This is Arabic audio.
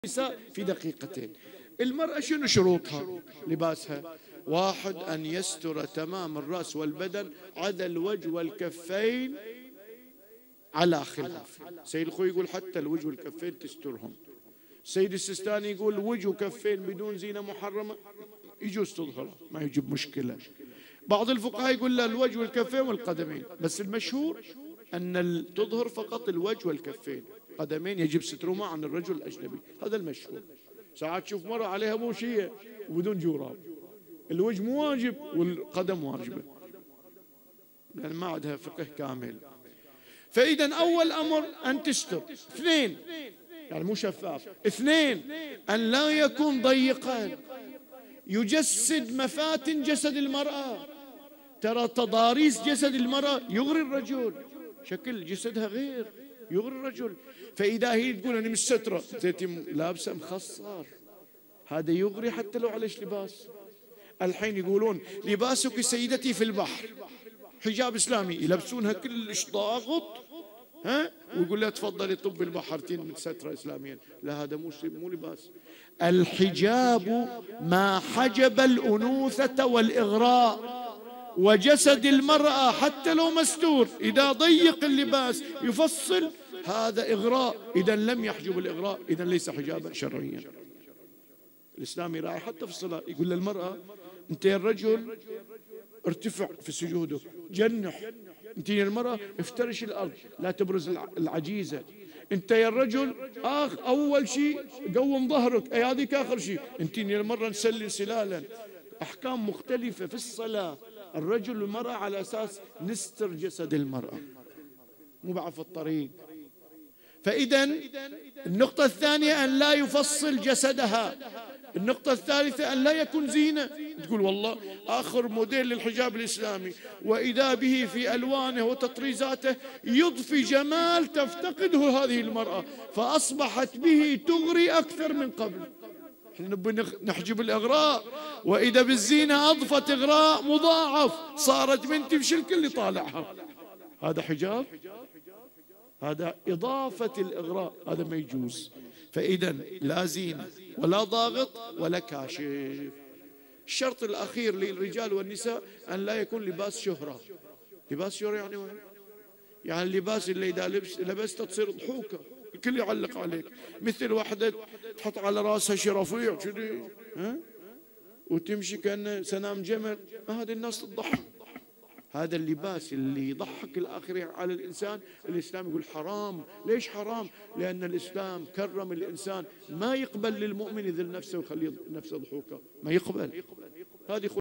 النساء في دقيقتين. المرأة شنو شروطها لباسها؟ واحد، أن يستر تمام الرأس والبدن عدا الوجه والكفين على خلاف. سيد الخوي يقول حتى الوجه والكفين تسترهم. سيد السيستاني يقول وجه وكفين بدون زينة محرمة يجوز تظهرها، ما يجيب مشكلة. بعض الفقهاء يقول لا، الوجه والكفين والقدمين، بس المشهور أن تظهر فقط الوجه والكفين، قدمين يجب سترهما عن الرجل الأجنبي، هذا المشهور. ساعات تشوف مرة عليها بوشية وبدون جوراب، الوجه مو واجب والقدم واجبة، لأن ما عندها فقه كامل. فإذا أول أمر أن تستر. اثنين، يعني مو شفاف. اثنين، أن لا يكون ضيقا يجسد مفاتن جسد المرأة. ترى تضاريس جسد المرأة يغري الرجل، شكل جسدها غير يغري الرجل. فإذا هي تقول أنا مش سترة، زيتي لابسة مخصر، هذا يغري حتى لو عليش لباس. الحين يقولون لباسك سيدتي في البحر، حجاب إسلامي يلبسونها كلش ضاغط، ويقول لها تفضلي طب البحرتين من سترة إسلاميا. لا، هذا مو لباس. الحجاب ما حجب الأنوثة والإغراء، وجسد المرأة حتى لو مستور إذا ضيق اللباس يفصل، هذا إغراء. إذا لم يحجب الإغراء إذا ليس حجابا شرعيا. الإسلام يراعي حتى في الصلاة، يقول للمرأة أنت يا الرجل ارتفع في سجوده، جنح. أنت يا المرأة افترش الأرض، لا تبرز العجيزة. أنت يا الرجل أول شيء قوم ظهرك، أي هذيك آخر شيء. أنت يا المرأة نسلي سلالا. أحكام مختلفة في الصلاة، الرجل والمرأة على أساس نستر جسد المرأة، مو بعد في الطريق. فإذا النقطة الثانية أن لا يفصل جسدها. النقطة الثالثة أن لا يكون زينة. تقول والله آخر موديل للحجاب الإسلامي، وإذا به في ألوانه وتطريزاته يضفي جمال تفتقده هذه المرأة، فأصبحت به تغري أكثر من قبل. نبي نحجب الإغراء، وإذا بالزينة أضفت إغراء مضاعف، صارت بنتي في الكل اللي طالعها. هذا حجاب؟ هذا إضافة الإغراء، هذا ما يجوز. فإذا لا زينة ولا ضاغط ولا كاشف. الشرط الأخير للرجال والنساء أن لا يكون لباس شهرة. لباس شهرة يعني وين؟ يعني اللباس اللي إذا لبسته تصير ضحوكة، الكل يعلق عليك، مثل واحدة تحط على راسها شي رفيع كذي وتمشي كأنه سنام جمل، هذه الناس تضحك. هذا اللباس اللي يضحك الآخرين على الإنسان، الإسلام يقول حرام. ليش حرام؟ لأن الإسلام كرم الإنسان، ما يقبل للمؤمن يذل نفسه ويخليه نفسه ضحوكة، ما يقبل. هذه